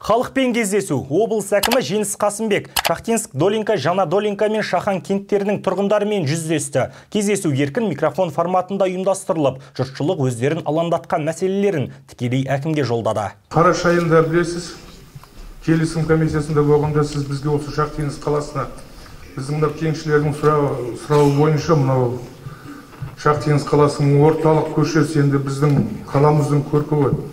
Халықпен кездесу. Облыс әкімі Жеңіс Қасымбек, Шахтинск, Долинка, Жаңа Долинка мен Шахан кенттерінің тұрғындарымен жүздесті. Кездесу еркін микрофон форматында ұйымдастырылып, жұртшылық өздерін алаңдатқан мәселелерін тікелей әкімге жолдады. Қараша айында білесіз, келісім комиссиясында болғанда сіз бізге осы Шахтинск қаласына біздің кеңшілердің сұрауы бойынша мынау Шахтинск қаласының орталық көшесі енді біздің қаламыздың көркі ғой.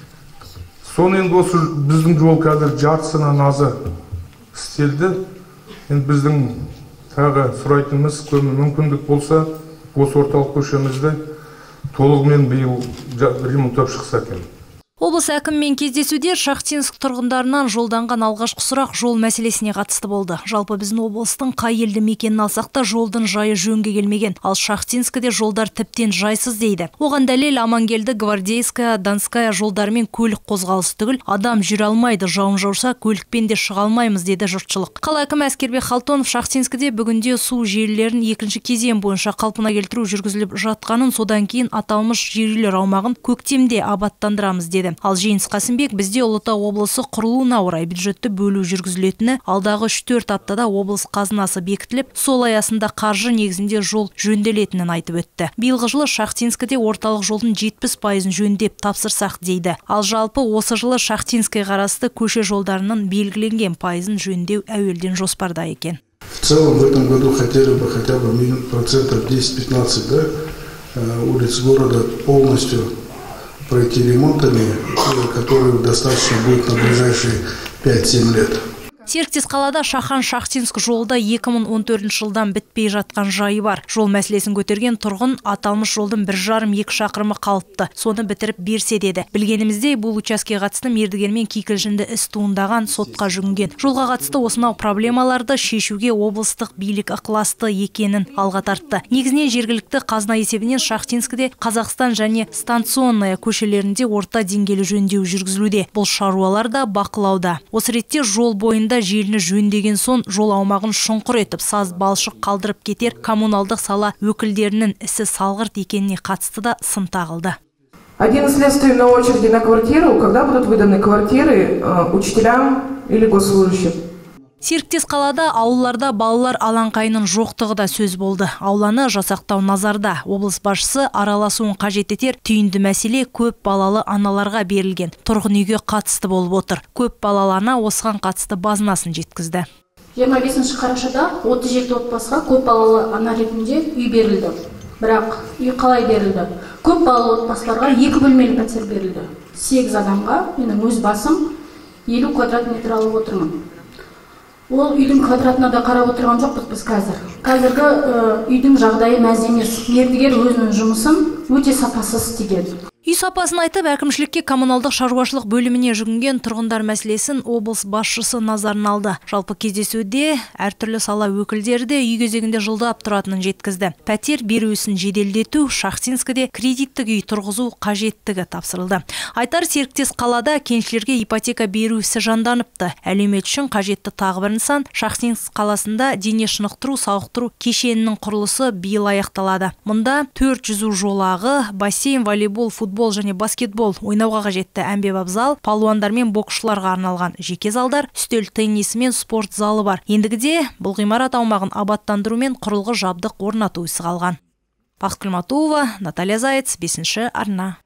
Соны енді осы біздің жол қазір жартысынан азы істелді. Енді біздің тағы сұрайтынымыз, мүмкіндік болса, осы орталық көшемізді толығымен биыл ремонттап шықса екен. Облыс әкіммен кездесуде Шахтинск тұрғындарынан жолданған алғашқы сұрақ жол мәселесіне қатысты болды. Жалпы біздің облыстың қай елді мекенін алсақ та жолдың жайы жөнге келмеген, ал Шахтинскіде жолдар тіптен жайсыз дейді. Оған дәлел Амангелді, Гвардейская, Донская жолдарымен көлік қозғалысы түгіл, адам жүре алмайды, жауын жауса көлікпен де шыға алмаймыз деді жұртшылық. Қала әкімі Әскербек Халтонов Шахтинскіде бүгінде су желілерін екінші кезең бойынша қалпына келтіру жүргізіліп жатқанын, содан кейін аталмыш желілер аумағын көктемде абаттандырамыз деді. Ал Жеңіс Қасымбек бізде Ұлытау облысы құрылуына орай бюджетті бөлу жүргізілетіні, алдағы 3-4 аптада облыс қазынасы бекітіліп, сол аясында қаржы негізінде жол жөнделетінін айтып өтті. Биылғы жылы Шахтинскіде орталық жолдың 70% жөндеп тапсырсақ дейді. Ал жалпы осы жылы Шахтинскіге қарасты көше жолдарының белгіленген пайызын жөндеу әуелден жоспарда екен. В целом в этом году хотели бы хотя бы процентов 10-15 улиц города полностью пройти ремонтами, которые достаточно будет на ближайшие 5-7 лет. Серіктес қалада Шахан-Шахтинск жолда 2014 жылдан бітпей жатқан жайы бар. Жол мәселесін көтерген тұрғын аталмыш жолдың 1,5-2 шақырымы қалыпты. Соны бітіріп берсе деді. Білгенімізде бұл учаскеге қатысты мердігермен кикілжінді іс туындаған, сотқа жүгінген. Жолға қатысты осынау проблемаларды шешуге облыстық билік ықыласты екенін алға тартты. Негізінен жергілікті қазына есебінен Шахтинскіде Қазақстан және станционная көшелерінде орта деңгейлі жөндеу жүргізілуде. Бұл шаруалар да бақылауда. Осы ретте жол бойында желіні жөндеген соң жол аумағын шұңқыр етіп, саз балшық қалдырып кетер коммуналдық сала өкілдерінің ісі салғырт екеніне қатысты да сын тағылды. Один из следствий на очереди на квартиру, когда будут выданы квартиры учителям или госслужащим? Серіктес қалада аулаларда балалар алаңқайының жоқтығы да сөз болды. Ауланы жасақтау назарда. Облыс басшысы араласуын қажет етер түйінді мәселе көп балалы аналарға берілген. Тұрғын үйге қатысты болып отыр. Көп балалы ана осыған қатысты базынасын жеткізді. 25 қарашада 37 отбасыға көп балалы ана ретінде үй берілді. Бірақ үй қалай берілді? Көп балалы отбасыларға 2 бөлмелі пәтер берілді. 8 адамға менің өз басым 50 квадрат метр алып отырмын. Ол үйдің квадратына да қарап отырған жоқпыз біз қазір. Қазіргі үйдің жағдайы мәз емес. Мердігер өзінің жұмысын өте сапасыз істеген. Үй сапасын айтып, әкімшілікке коммуналдық шаруашылық бөліміне жүгінген тұрғындар мәселесін облыс басшысы назарын алды. Жалпы кездесуде әртүрлі сала өкілдері де үй кезегінде жылдап тұратынын жеткізді. Пәтер беру ісін жеделдету, Шахтинскіде кредиттік үй тұрғызу қажеттігі тапсырылды. Айтар серіктес қалада кеншілерге ипотека беру ісі жанданыпты. Әлеумет үшін қажетті тағы бір нысан Шахтинск қаласында дене шынықтыру, сауықтыру кешенінің құрылысы биыл аяқталады. Мұнда 4 жүзу жолағы, бассейн, волейбол, футбол және баскетбол, ойнауға қажетті әмбебап зал, палуандар мен боксшыларға арналған жеке залдар, үстел теннисі мен спорт залы бар. Ендігіде бұл ғимарат аумағын абаттандыру мен құрылғы жабдық орнату ісі қалған. Бақыт Құлматова, Наталья Заяц, 5-ші арна.